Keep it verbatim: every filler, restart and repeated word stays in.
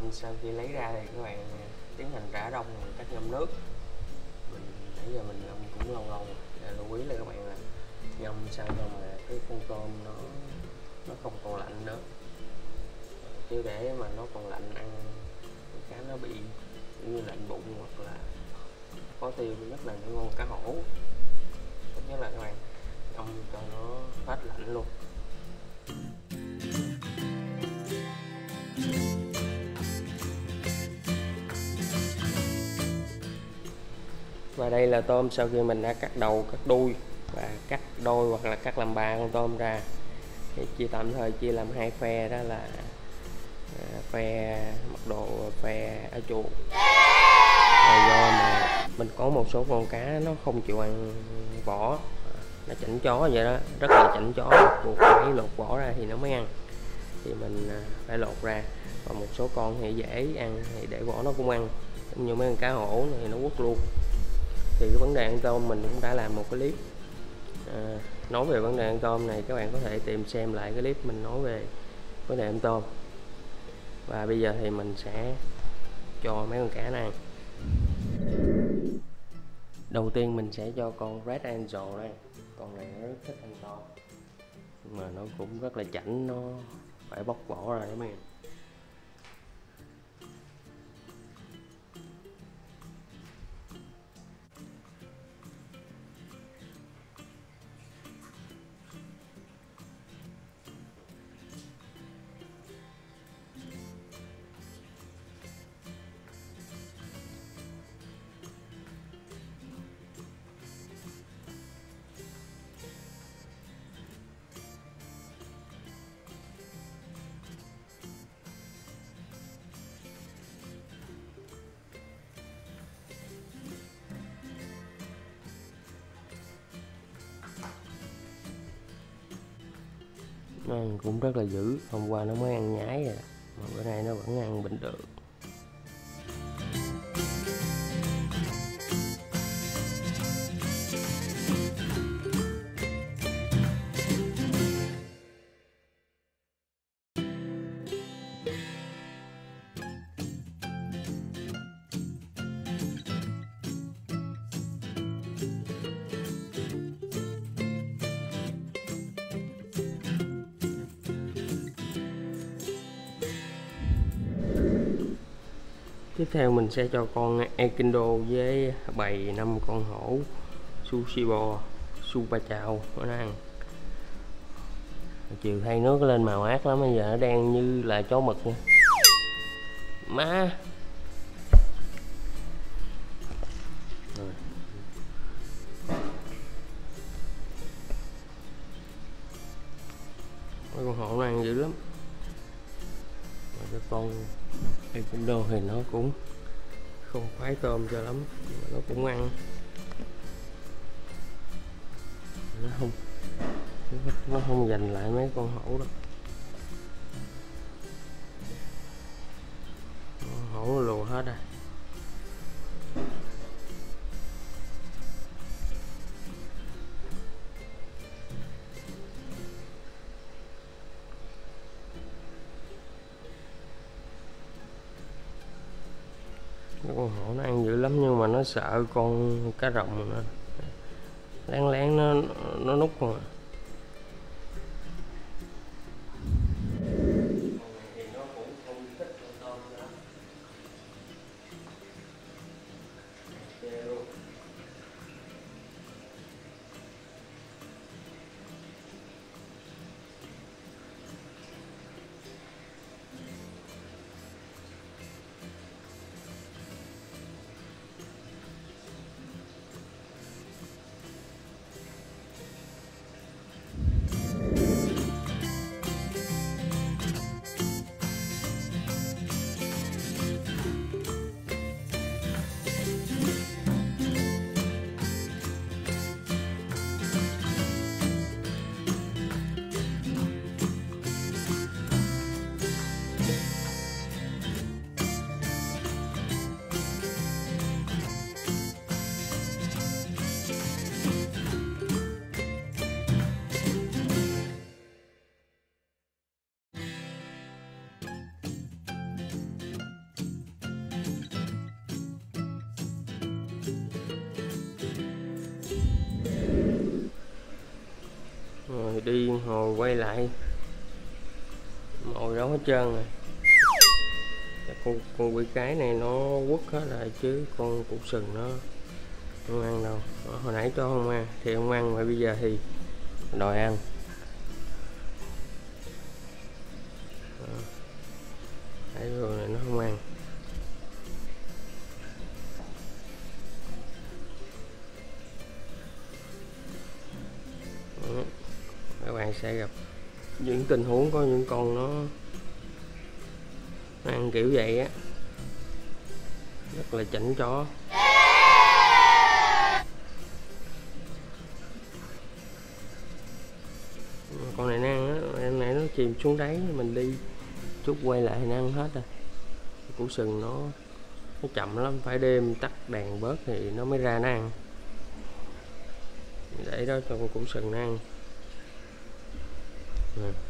tôm sau khi lấy ra thì các bạn tiến hành rã đông bằng cách ngâm nước. Mình nãy giờ mình ngâm cũng lâu lâu rồi. Lưu ý là các bạn là ngâm sao cho mà cái con tôm nó nó không còn lạnh nữa, chứ để mà nó còn lạnh ăn cá nó bị như lạnh bụng hoặc là khó tiêu, nhất là những con cá hổ. Tốt nhất là các bạn ngâm cho nó hết lạnh luôn. Và đây là tôm sau khi mình đã cắt đầu, cắt đuôi và cắt đôi hoặc là cắt làm ba con tôm ra, thì chia tạm thời chia làm hai phe, đó là phe mặc đồ phe áo chuột. Và do mà mình có một số con cá nó không chịu ăn vỏ, nó chảnh chó vậy đó, rất là chảnh chó, buộc phải lột vỏ ra thì nó mới ăn, thì mình phải lột ra. Và một số con thì dễ ăn thì để vỏ nó cũng ăn, giống như mấy con cá hổ này nó quất luôn. Thì cái vấn đề ăn tôm mình cũng đã làm một cái clip à, nói về vấn đề ăn tôm này, các bạn có thể tìm xem lại cái clip mình nói về vấn đề ăn tôm. Và bây giờ thì mình sẽ cho mấy con cá này. Đầu tiên mình sẽ cho con Red Angel đây. Con này nó rất thích ăn tôm, nhưng mà nó cũng rất là chảnh, nó phải bóc vỏ ra đó mấy em. Nó ăn cũng rất là dữ, hôm qua nó mới ăn nhái rồi, mà bữa nay nó vẫn ăn bình thường. Tiếp theo mình sẽ cho con Ekindo với bầy năm con hổ Sushibo Super Chào nó ăn. Chiều thay nước lên màu ác lắm, bây giờ nó đen như là chó mực nha. Má rồi. Mấy con hổ nó ăn dữ lắm. Rồi cái con Ekindo thì nó cũng không khoái tôm cho lắm, nhưng mà nó cũng ăn. Nó không nó không giành lại mấy con hổ đó. Hổ nó lùa hết rồi. Con hổ nó ăn dữ lắm, nhưng mà nó sợ con cá rồng nữa, lén lén nó nó nút con à. rồi đi hồi quay lại mồi đó hết trơn rồi. con con quỷ cái này nó quất hết rồi chứ con củ sừng nó không ăn đâu. Đó, hồi nãy cho không ăn thì không ăn, mà bây giờ thì đòi ăn. Đó. Đấy, rồi này nó không ăn. Đó. Các bạn sẽ gặp những tình huống có những con nó, nó ăn kiểu vậy á, rất là chảnh chó. Con này nó ăn á, em này nó chìm xuống đáy, mình đi chút quay lại nó ăn hết rồi. Củ sừng nó nó chậm lắm, phải đêm tắt đèn bớt thì nó mới ra nó ăn. Để đó cho con củ sừng nó ăn. Nè.